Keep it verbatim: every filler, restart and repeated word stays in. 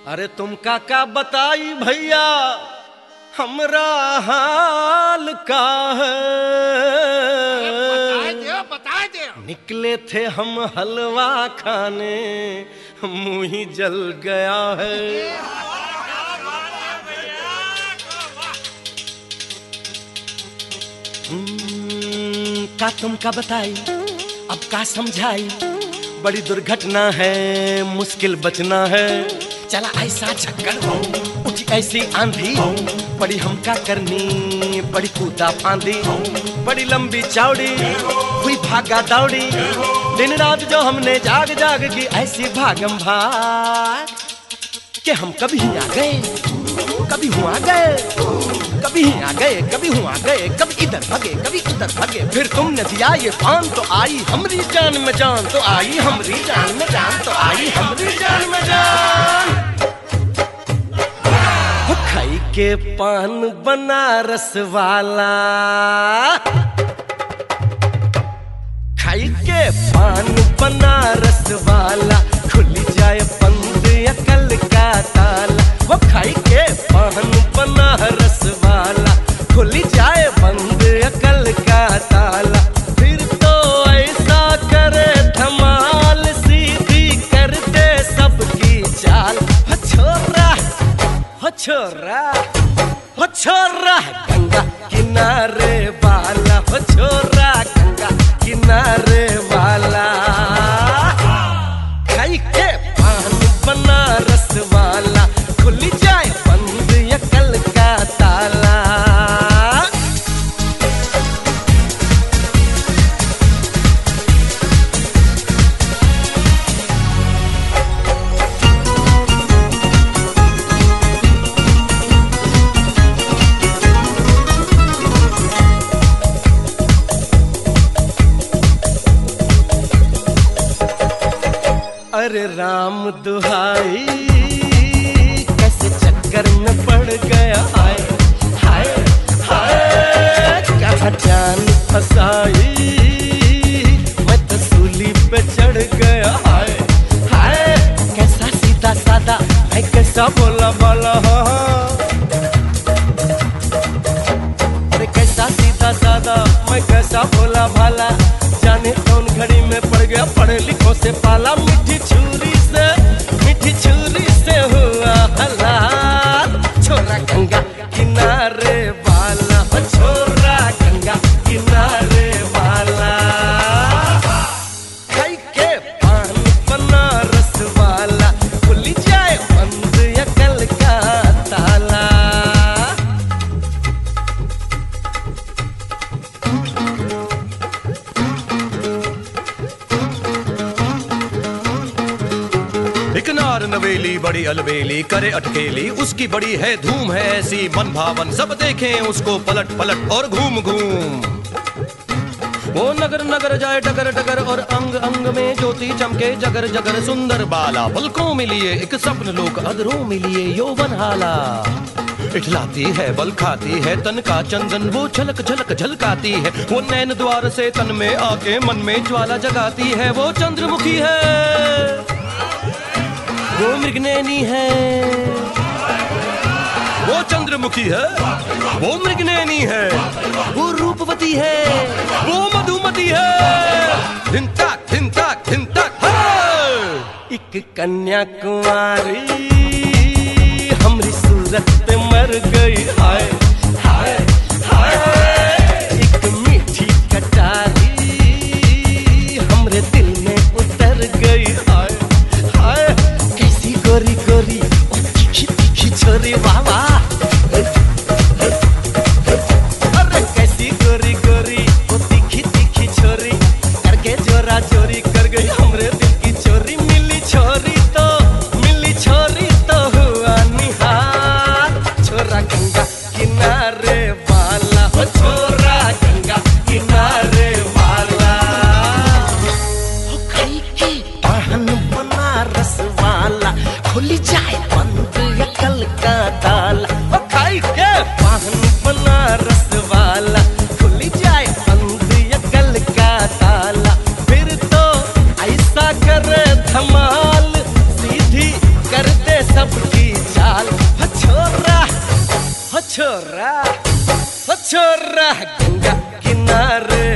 अरे तुम काका बताई भैया हमरा हाल का है। बता दे, बता दे। निकले थे हम हलवा खाने, मुंह ही जल गया है। का तुम का बताई अब का समझाई, बड़ी दुर्घटना है मुश्किल बचना है। चला ऐसा झक्कड़ हो उठी ऐसी आंधी, बड़ी हमका करनी बड़ी कूदा फांदी। बड़ी लंबी चौड़ी हुई भागा दौड़ी, दिन रात जो हमने जाग जाग की ऐसी भागम भाग कि हम कभी आ गए कभी हुआ गए, कभी आ गए कभी हुआ गए, कभी इधर भागे कभी उधर भागे। फिर तुमने दिया ये पान तो आई हमारी जान में जान, तो आई हमारी जान में जान, तो आई हमारी जान में जान। खाई के पान बनारस वाला, खाई के पान बनारस वाला, खुली जाए बंद अकल का ताला। वो खाई के पान बनारस वाला, खुली जाए बंद अकल का ताला। फिर तो ऐसा करे धमाल, सीधी कर दे सबकी चाल। हो छोरा हो छोरा हो छोरा गंगा किनारे वाला, हो छोरा गंगा किनारे वाला। खाई के पान बनारस वाला, खुली जाए बंद अकल का ताला। अरे राम दुहाई कैसे चक्कर में पड़ गया, हाय हाय हाय कहाँ जान फसाई, मैं तो सूली पे चढ़ गया। हाय हाय कैसा सीधा सादा मैं कैसा बोला बाला, अरे कैसा सीधा सादा मैं कैसा बोला भाला। जाने कौन घड़ी में पड़ गया पढ़े लिखों से पाला, मीठी छुरी से मीठी छुरी से हुआ हलाल। छोरा गंगा किनारे वाला, हो छोरा गंगा किनारे वाला। खाई के पान बनारस वाला, खुली जाए बंद अकल का ताला। एक नार नवेली बड़ी अलबेली करे अटकेली, उसकी बड़ी है धूम है ऐसी मन भावन, सब देखें उसको पलट पलट और घूम घूम। वो नगर नगर जाए टकर टकर, और अंग अंग में ज्योति चमके जगर जगर। सुंदर बाला पलकों में लिए एक स्वप्न लोक, अधरों में लिए यौवन हाला। इठलाती है बल खाती है तन का चंदन, वो झलक झलक झलकाती है। वो नैन द्वार से तन में आके मन में ज्वाला जगाती है। वो चंद्रमुखी है वो मृगनैनी है, वो चंद्रमुखी है वो मृगनैनी है, वो रूपवती है वो मधुमती है। धिन ताक धिन ताक धिन ताक है। एक कन्याकुमारी हमरी सूरत पे मर गई, हाय हाय हाय। एक मीठी कटारी हमरे दिल में उतर गई, हाय हाय। कैसी गोरी गोरी ओ तीखी तीखी छोरी बाबा, अरे कैसी गोरी गोरी ओ तीखी तीखी छोरी, करके जोरा चोरी कर गई हमरे दिल की चोरी। मिली छोरी तो मिली छोरी तो हुआ निहाल। छोरा गंगा किनारे वाला, हो छोरा गंगा किनारे वाला। हो खाई के पान बनारस वाला, खुली जाए बंद अकल का ताला। हो खाई के पान बनारस वाला, खुली जाए बंद अकल का ताला। फिर तो ऐसा करे धमाल, सीधी कर दे सबकी छोरा ओ छोरा गंगा किनारे